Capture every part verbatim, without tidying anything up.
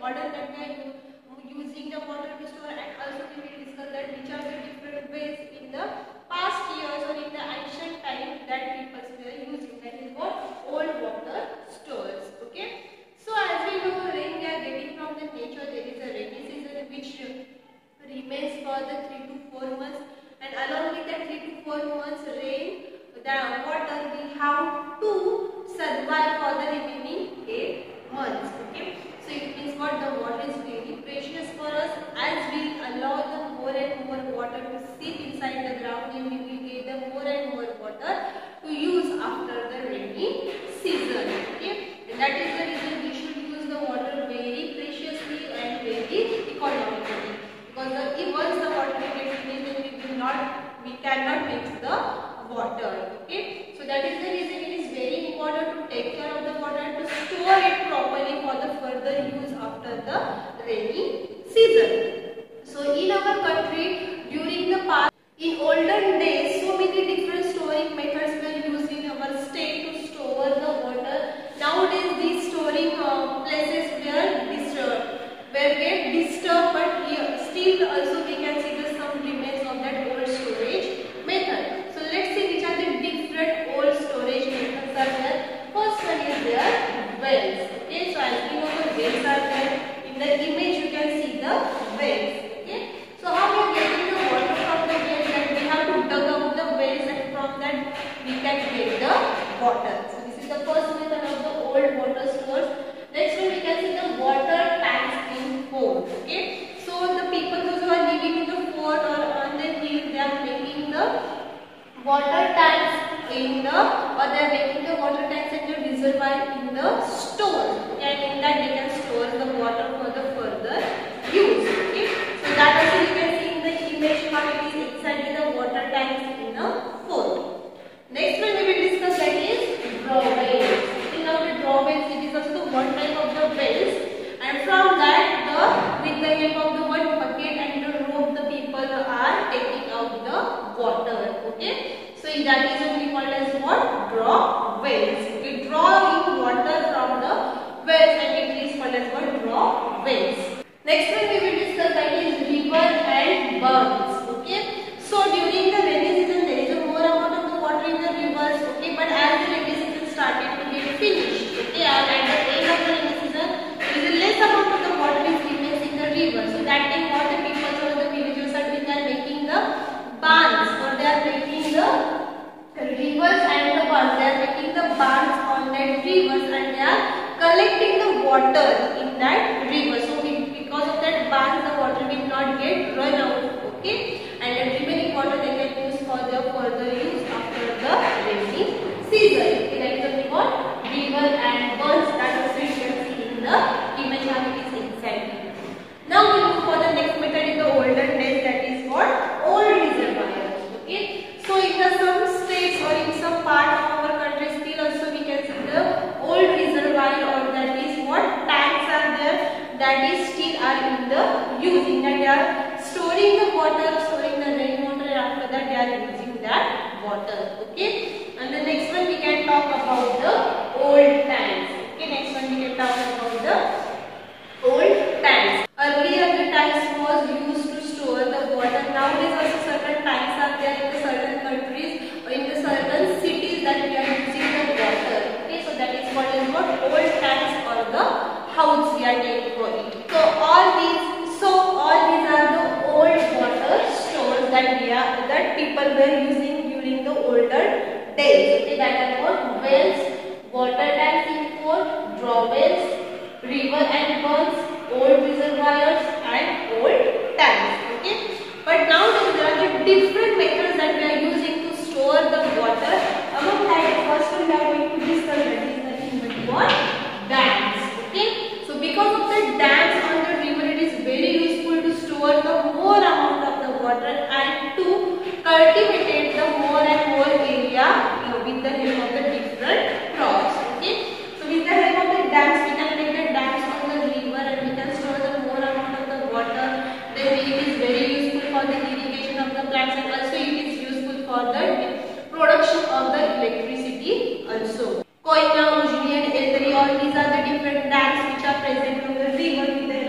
model that we are using the water to store, and also we will discuss that which are the different ways in the past years or in the ancient time that people were using. That is what old water stores. Okay. So as we know, rain we are getting from the nature. There is a rainy season which remains for the three to four months, and along with that three to four months rain, the water we have to survive for the remaining eight months. Okay. So it means what the water is very precious for us. As we allow the more and more water to seep inside the ground, and we will get the more and more water to use after the rainy season. Okay. And that is the reason we should use the water very preciously and very economically. Because the, if once the water gets finished, then we will not, we cannot mix the water. Okay. So that is the reason it is very important to take care of the water and to store it properly for the further use after the rainy season. So in our country, during the past, in olden days, so many different storing methods were used in our state to store the water. Nowadays, these storing uh, places were disturbed, were get disturbed, but here still also we can see the some remains of that old storage method. So let's see which are the different old storage methods are there. First one is there wells. Okay, so as we know the wells are there. In the image you can see the wells. Okay, so how we are getting the water from the wells? That we have to dug up the wells, and from that we can get the water. So this is the first method of the old water stores. Next one we can see the water tanks in fort. Okay, so the people those who are living in the fort or on the hill, they are making the water tanks in the, or they are making the water tanks and the reservoir in the stone, and in that they can store the water for the further use. Okay, so that also you can see in the image how it is exactly the water tanks in the fort. Next one we will discuss, that is drawbells. Okay, now the drawbells, it is also the one type of the bells, and from that the with the help of the one bucket and the rope the people are taking out the water. Okay, so that is only called as what? Draw wells. Okay, drawing water from the wells, and it is called as what? Draw wells. Next one we will discuss, that is river and burns. Okay, so during the rainy season there is a more amount of the water in the rivers. Okay, but as the rainy season started to get finished, okay, and at the end of the rainy season there is a less amount of the water which remains in the river. So that time what the people or the villagers are doing, they are making the barns, or they are making the rivers and the barns. They are making the barns on that rivers, and they are collecting the water in that river. So because of that barns, the water will not get run out. Okay, and the remaining water they can use for their further use after the rainy season. Okay, that is only what? River and burns. That also you can see in the image how it is exactly. Now we move for the next method in the olden days, that is what? Old reservoirs. Okay, so in the some states or in some part of our country still also we can see the old reservoir, or that is what? Tanks are there that is still are in the using, that they are storing the water, storing the rainwater, and after that they are using that water. Okay, and the next one we can talk about the old tanks. Okay, next one we can talk about the old tanks. Earlier the tanks was used to store the water. Nowadays also certain tanks are there in the certain countries or in the certain cities that we are using the water. Okay, so that is called as what? Old tanks, or the house we are taking for it. So all these, so all these are the old water stores that we are, that people were using during the older days. Okay, that are what? Wells, water tanks in fort, drawbells, river and burns, old reservoirs, and old tanks. Okay, but now there are the different methods that we are using to store the water. Among that, the first one we are going to discuss, that is nothing but what? Dams. Okay, so because of the dams on the river, it is very useful to store the more amount of the water and to cultivate the more and more area with the help of the different crops. Okay, so with the help of the dams, we can make the dams on the river, and we can store the more amount of the water. Then it is very useful for the irrigation of the plants, and also it is useful for the production of the electricity also. Koyna, Ujli, and Etri, all these are the different dams which are present on the river. With the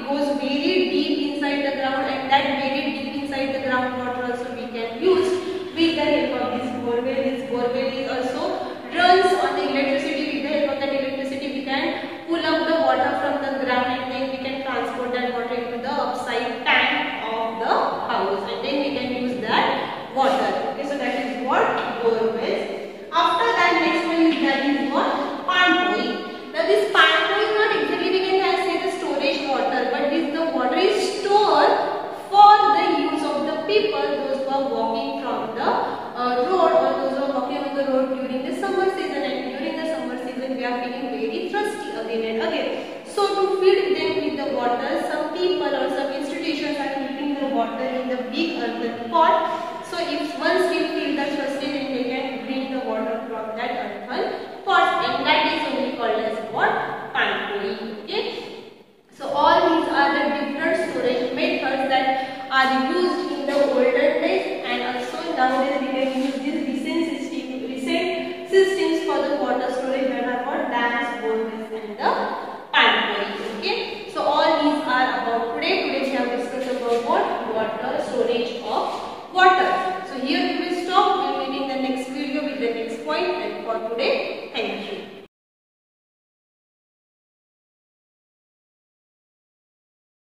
goes very deep inside the ground, and that very deep inside the groundwater also we can use with the help of this borewell. This borewell is also runs on the electricity. With the help of that electricity we can pull up the water from the ground, and then we can transport that water into the upside tank of the house, and then we can use that water. Okay, so that is what borewells. After that, next one is that is what pantoi. Now this pantoi is not exactly we can say the storage water, but this the water is stored for the use of the people, those who are walking from the uh, road, or those who are walking on the road during the summer season. And during the summer season we are feeling very thirsty again and again. So to feed them with the water, some people or some institutions are keeping the water in the big earthen pot. So if once we feel the thirsty, then they can bring the water from that earthen pot, and that is only called as what? Pantoi. Okay. So all these are the different storage methods that are used in the olden days, and also nowadays we can use these recent system, recent systems for the water storage that are called dams, borewells, and the pantoi. Okay. So all these are about today. Today we have discussed about what? Water, storage of water. So here we will stop. We will meet in the next video with the next point, and for today